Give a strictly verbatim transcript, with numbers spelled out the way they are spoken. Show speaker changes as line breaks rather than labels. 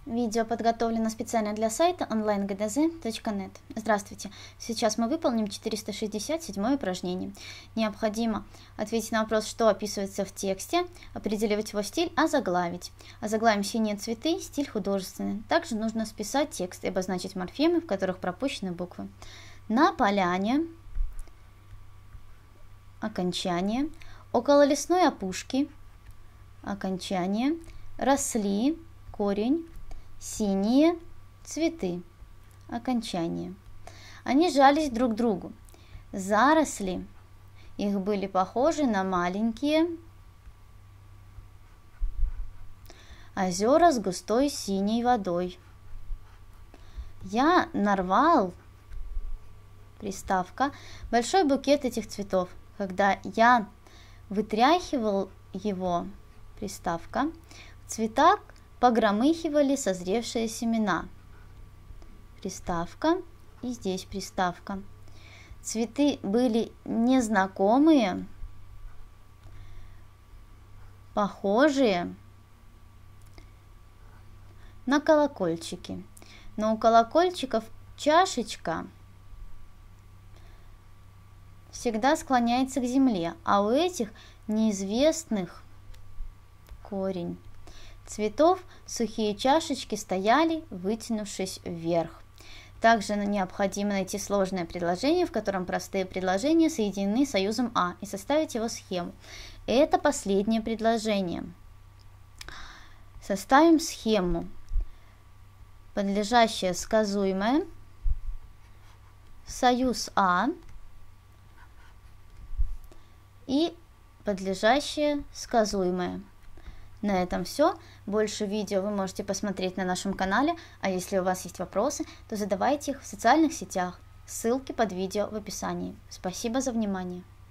Видео подготовлено специально для сайта онлайн гэ дэ зэ точка нет. Здравствуйте! Сейчас мы выполним четыреста шестьдесят седьмое упражнение. Необходимо ответить на вопрос, что описывается в тексте, определить его стиль, озаглавить. Озаглавим «Синие цветы», стиль художественный. Также нужно списать текст и обозначить морфемы, в которых пропущены буквы. На поляне, окончание, около лесной опушки, окончание, росли, корень, синие цветы, окончание. Они жались друг к другу. Заросли их были похожи на маленькие озера с густой синей водой. Я нарвал, приставка, большой букет этих цветов. Когда я вытряхивал его, приставка, в цветах погромыхивали созревшие семена. Приставка. И здесь приставка. Цветы были незнакомые, похожие на колокольчики. Но у колокольчиков чашечка всегда склоняется к земле, а у этих неизвестных корень цветов сухие чашечки стояли, вытянувшись вверх. Также необходимо найти сложное предложение, в котором простые предложения соединены союзом «а», и составить его схему. Это последнее предложение. Составим схему. Подлежащее сказуемое, союз «а» и подлежащее сказуемое. На этом все. Больше видео вы можете посмотреть на нашем канале, а если у вас есть вопросы, то задавайте их в социальных сетях. Ссылки под видео в описании. Спасибо за внимание.